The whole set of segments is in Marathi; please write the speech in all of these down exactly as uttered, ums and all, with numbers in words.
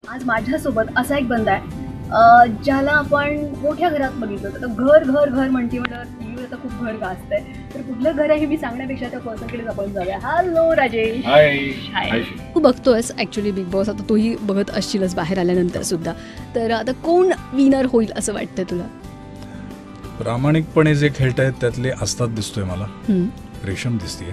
आज माझ्यासोबत असा एक बंदा आहे अ, ज्याला आपण मोठ्या घरात बघितलं होतं. तर घर घर घर म्हणते म्हटलं टीव्हीवर आता खूप घर गाजतंय. तर कुठलं घर आहे हे मी सांगण्यापेक्षा त्या पर्सनकडेच आपण जाऊया. हॅलो राजेश. हाय. तू बघतोयस ॲक्च्युली बिग बॉस, आता तूही बघत असशीलच बाहेर आल्यानंतर सुद्धा. तर आता कोण विनर होईल असं वाटतं तुला? प्रामाणिकपणे जे खेळतायत त्यातले असतात दिसतोय मला. हम्म, रेशम दिसतीये.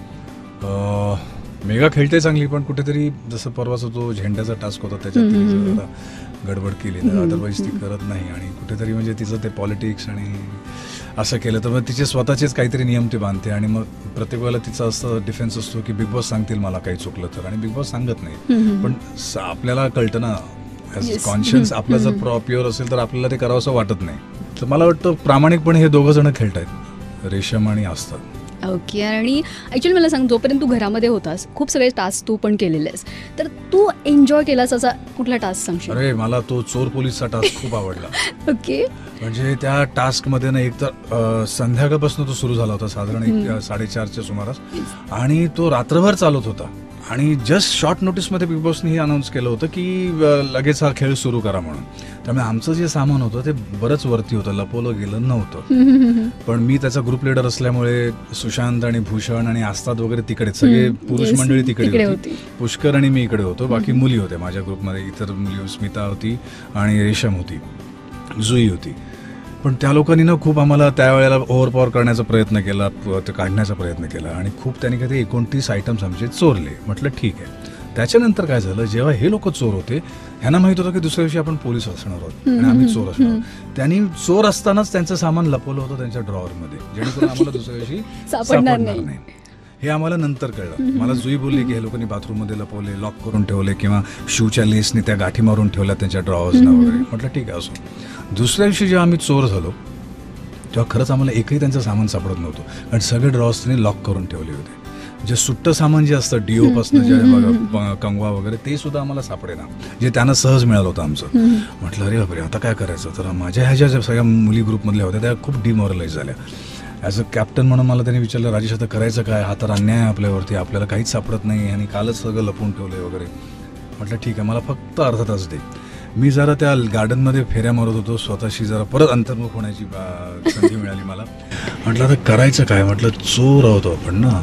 हम्म, मेगा खेळते चांगली, पण कुठेतरी जसं परवाचा तो झेंड्याचा टास्क होता त्याच्यात हम्म, तिने हम्म, जरा गडबड केली. हम्म, अदरवाईज ती करत नाही आणि कुठेतरी म्हणजे तिचं ते पॉलिटिक्स आणि असं केलं तर मग तिचे स्वतःचेच काहीतरी नियम ते बांधते आणि मग प्रत्येक वेळेला तिचा असं डिफेन्स असतो की बिग बॉस सांगतील मला काही चुकलं तर, आणि बिग बॉस सांगत नाही. हम्म, पण स- आपल्याला कळतं ना, ॲज Yes. कॉन्शियन्स आपलं जर हम्म. प्रो प्युअर असेल तर आपल्याला ते करावं असं वाटत नाही. तर मला वाटतं प्रामाणिकपणे हे दोघं जण खेळतायत, रेशम आणि आस्था. ओके. आणि ॲक्च्युली मला सांग, जोपर्यंत तू घरामध्ये होतास खूप सगळे टास्क तू पण केलेले आहेस, तर तू एन्जॉय केलास असा कुठला टास्क सांगशील? अरे मला तो चोर पोलीसचा टास्क खूप आवडला. ओके. म्हणजे त्या टास्कमध्ये ना एक तर अ, संध्याकाळपासून तो सुरू झाला होता साधारण एक हम्म. अ, साडेचारच्या सुमारास, आणि तो रात्रभर चालत होता. आणि जस्ट शॉर्ट नोटीसमध्ये बिग बॉसने हे अनाऊन्स केलं होतं की अ, लगेच हा खेळ सुरू करा म्हणून. त्यामुळे आमचं जे सामान होतं ते बरंच वरती होतं, लपवलं गेलं नव्हतं. पण मी त्याचा ग्रुप लीडर असल्यामुळे सुशांत आणि भूषण आणि आस्ताद वगैरे तिकडे सगळे हम्म. पुरुष Yes. मंडळी तिकडे तिकडे होती. होती. पुष्कर आणि मी इकडे होतो, बाकी मुली होत्या माझ्या ग्रुपमध्ये. इतर मुली, स्मिता होती आणि रेशम होती, जुई होती. पण त्या लोकांनी ना खूप आम्हाला त्यावेळेला ओव्हरपॉवर करण्याचा प्रयत्न केला, प- ते काढण्याचा प्रयत्न केला आणि खूप त्यांनी काही एकोणतीस आयटम्स आमचे चोरले. म्हटलं ठीक आहे. त्याच्यानंतर काय झालं, जेव्हा हे लोक चोर होते, ह्यांना माहित होतं की दुसऱ्या दिवशी आपण पोलीस असणार आहोत आणि आम्ही चोर असणार आहोत. त्यांनी चोर असतानाच त्यांचं सामान लपवलं होतं त्यांच्या ड्रॉवरमध्ये, जेणेकरून आम्हाला दुसऱ्या दिवशी सापडणार सापडणार नाही. नाही. हे आम्हाला नंतर कळलं. मला जुई बोलली की हे लोकांनी बाथरूममध्ये लपवले, लॉक करून ठेवले किंवा शूच्या लेसने त्या गाठी मारून ठेवल्या त्यांच्या ड्रॉवर्सना वगैरे. म्हटलं ठीक आहे, असो. दुसऱ्या दिवशी जेव्हा आम्ही चोर झालो तेव्हा खरंच आम्हाला एकही त्यांचं सामान सापडत नव्हतं, कारण सगळे ड्रॉवर्स त्यांनी लॉक करून ठेवले होते. जे सुट्ट सामान जे असतं डीओ पासून जे बघा, कंगवा वगैरे, ते सुद्धा आम्हाला सापडेना, जे त्यांना सहज मिळालं होतं आमचं. म्हटलं अरे बापरे, आता काय करायचं. तर माझ्या ह्या ज्या सगळ्या मुली ग्रुपमधल्या होत्या त्या खूप डिमॉरलाइज झाल्या. ॲज अ कॅप्टन म्हणून मला त्यांनी विचारलं, राजेश आता करायचं काय, हा तर अन्याय आहे आपल्यावरती, आपल्याला काहीच सापडत नाही आणि कालच सगळं लपवून ठेवलं वगैरे. म्हटलं ठीक आहे, मला फक्त अर्धा तास दे. मी जरा त्या गार्डनमध्ये फेऱ्या मारत होतो, स्वतःशी जरा परत अंतर्मुख होण्याची अ, संधी मिळाली मला. म्हटलं आता करायचं काय. म्हटलं चोर आहोत आपण ना.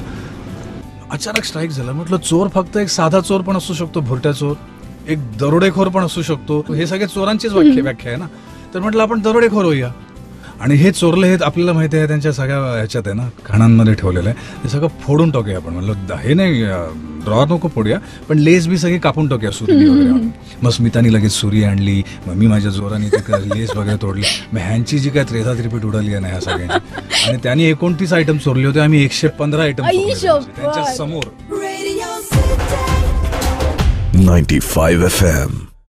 अचानक स्ट्राईक झाला. म्हटलं चोर फक्त एक साधा चोर पण असू शकतो, भुरट्या चोर, एक दरोडेखोर पण असू शकतो. हे सगळे चोरांचीच व्याख्या व्याख्या आहे ना. तर म्हटलं आपण दरोडेखोर होऊया. आणि हे चोरलं, हे आपल्याला माहिती आहे त्यांच्या सगळ्या ह्याच्यात आहे ना, खाणांमध्ये ठेवलेलं आहे, हे सगळं फोडून टाकूया आपण. म्हणलं हे नाही, ड्रॉवर नको फोडूया, पण लेस बी सगळी कापून टाकूया, सुरी वगैरे आणून. मग स्मितानी लगेच सुरी आणली, मग मी माझ्या जोराने ते लेस वगैरे तोडली. मग ह्यांची जी काय त्रेधा त्रिपीट उडाली आहे ना ह्या सगळ्यांची. आणि त्यांनी एकोणतीस आयटम चोरले होते, आम्ही एकशे पंधरा आयटम आई शपथ. त्यांच्या समोर. ninety-five F M